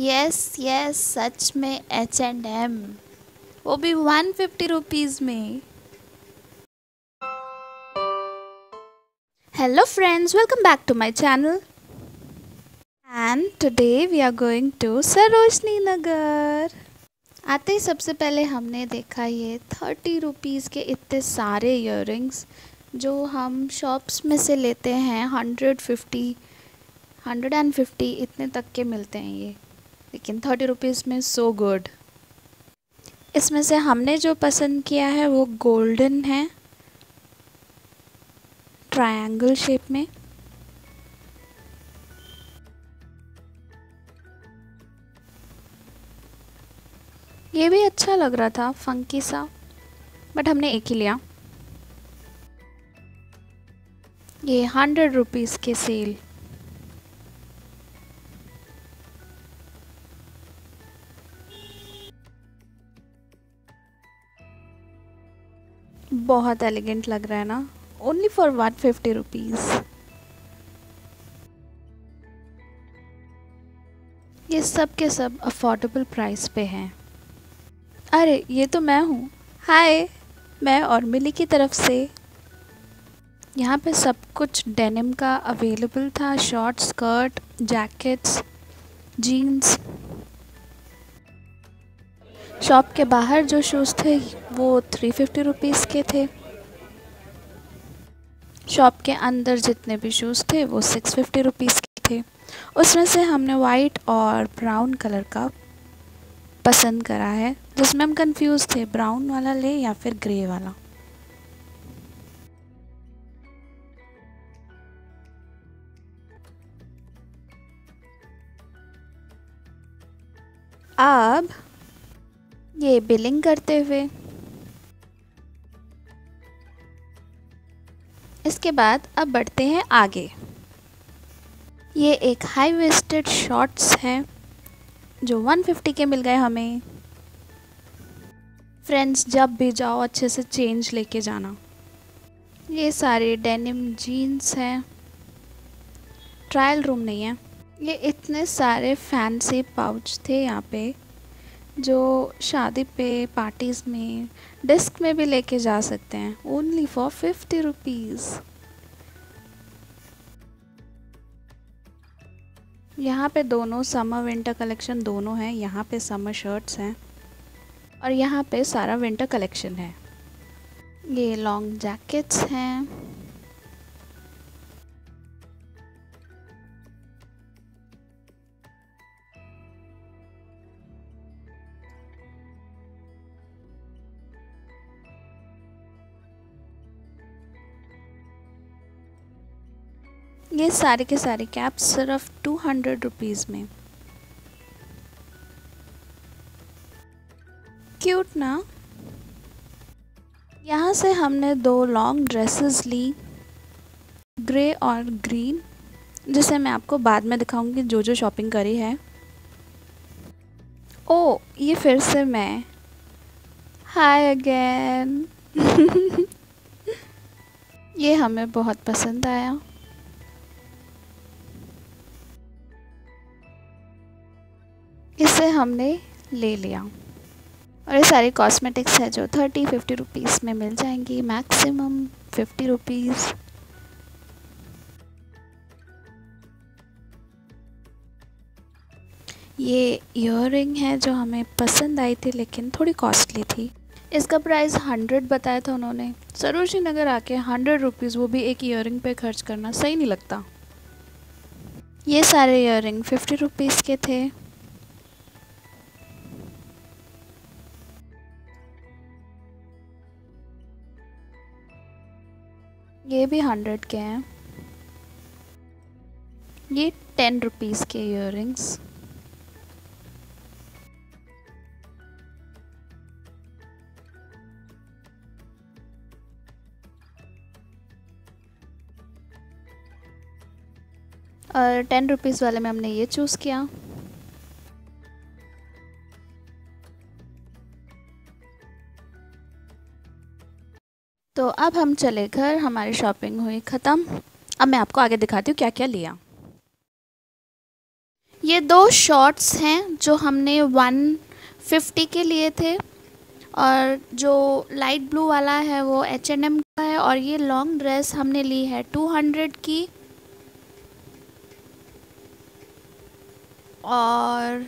Yes yes, सच में H&M, वो भी 150 रुपीज़ में। Hello friends, welcome back to my channel and today we are going to Sarojini Nagar. आते ही सबसे पहले हमने देखा ये 30 रुपीज़ के इतने सारे इयररिंग्स जो हम शॉप्स में से लेते हैं 150 इतने तक के मिलते हैं ये, लेकिन 30 रुपीज़ में सो गुड। इसमें से हमने जो पसंद किया है वो गोल्डन है, ट्रायंगल शेप में। ये भी अच्छा लग रहा था, फंकी सा, बट हमने एक ही लिया। ये 100 रुपीज़ के सेल। बहुत एलिगेंट लग रहा है ना, ओनली फॉर 150 रुपीज़। ये सब के सब अफोर्डेबल प्राइस पे हैं। अरे ये तो मैं हूँ, हाय, मैं और मिली की तरफ से। यहाँ पे सब कुछ डेनिम का अवेलेबल था, short skirt, jackets, jeans. Shop के बाहर जो शूज़ थे वो 350 रुपीज़ के थे। शॉप के अंदर जितने भी शूज़ थे वो 650 रुपीज़ के थे। उसमें से हमने वाइट और ब्राउन कलर का पसंद करा है, जिसमें हम कंफ्यूज थे ब्राउन वाला ले या फिर ग्रे वाला। अब ये बिलिंग करते हुए, इसके बाद अब बढ़ते हैं आगे। ये एक हाई वेस्टेड शॉर्ट्स हैं जो 150 के मिल गए हमें। फ्रेंड्स, जब भी जाओ अच्छे से चेंज लेके जाना। ये सारे डेनिम जीन्स हैं, ट्रायल रूम नहीं है। ये इतने सारे फैंसी पाउच थे यहाँ पे जो शादी पे, पार्टीज़ में, डिस्क में भी लेके जा सकते हैं, ओनली फॉर 50 रुपीज़। यहाँ पे दोनों समर विंटर कलेक्शन दोनों हैं। यहाँ पे समर शर्ट्स हैं और यहाँ पे सारा विंटर कलेक्शन है। ये लॉन्ग जैकेट्स हैं। ये सारे के सारे कैप्स सिर्फ 200 रुपीज़ में। क्यूट ना। यहाँ से हमने 2 लॉन्ग ड्रेसेस ली, ग्रे और ग्रीन, जिसे मैं आपको बाद में दिखाऊंगी जो जो शॉपिंग करी है। ओ, ये फिर से मैं, हाय अगेन। ये हमें बहुत पसंद आया। इसे हमने ले लिया। और ये सारी कॉस्मेटिक्स है जो 30-50 रुपीज़ में मिल जाएंगी, मैक्सिमम 50 रुपीज़। ये ईयररिंग है जो हमें पसंद आई थी लेकिन थोड़ी कॉस्टली थी। इसका प्राइस 100 बताया था उन्होंने। सरोजिनी नगर आके 100 रुपीज़, वो भी एक ईयररिंग पे खर्च करना सही नहीं लगता। ये सारे ईयररिंग 50 रुपीज़ के थे। ये भी 100 के हैं। ये 10 रुपीज़ के ईयररिंग्स। और 10 रुपीज़ वाले में हमने ये चूज़ किया। तो अब हम चले घर, हमारी शॉपिंग हुई ख़त्म। अब मैं आपको आगे दिखाती हूँ क्या क्या लिया। ये दो शॉर्ट्स हैं जो हमने 150 के लिए थे, और जो लाइट ब्लू वाला है वो H&M का है, और ये लॉन्ग ड्रेस हमने ली है 200 की। और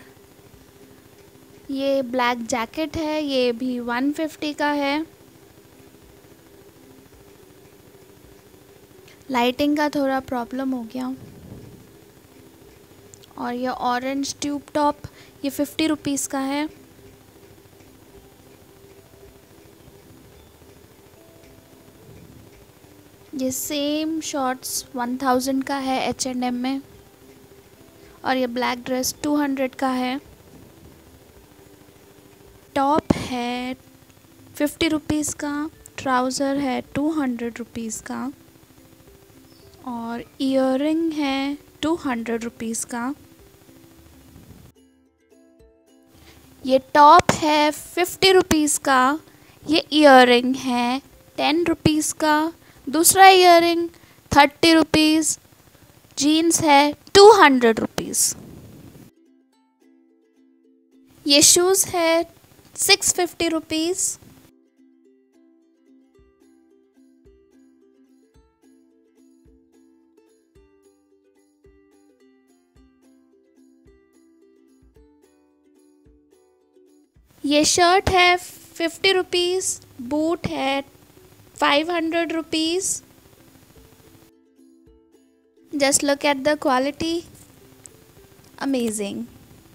ये ब्लैक जैकेट है, ये भी 150 का है। लाइटिंग का थोड़ा प्रॉब्लम हो गया। और ये ऑरेंज ट्यूब टॉप, ये 50 रुपीज़ का है। ये सेम शॉर्ट्स 1000 का है H&M में। और ये ब्लैक ड्रेस 200 का है। टॉप है 50 रुपीज़ का, ट्राउज़र है 200 रुपीज़ का, और ईयरिंग है 200 रुपीज़ का। ये टॉप है 50 रुपीज़ का, ये ईयरिंग है 10 रुपीज़ का, दूसरा ईयरिंग 30 रुपीज़, जीन्स है 200 रुपीज़। ये शूज़ है 650 रुपीज़। ये शर्ट है 50 रुपीज़, बूट है 500 rupees. Just look at the quality, amazing.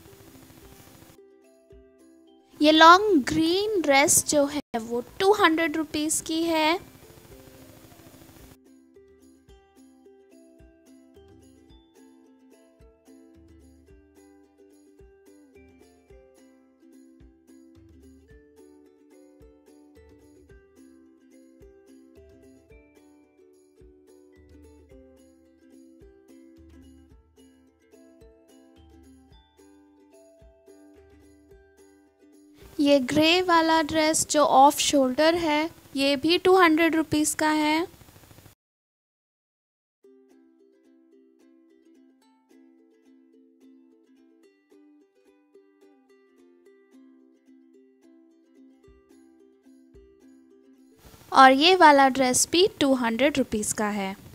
ये लॉन्ग ग्रीन ड्रेस जो है वो 200 रुपीज़ की है। ये ग्रे वाला ड्रेस जो ऑफ शोल्डर है, ये भी 200 रुपीज़ का है। और ये वाला ड्रेस भी 200 रुपीज़ का है।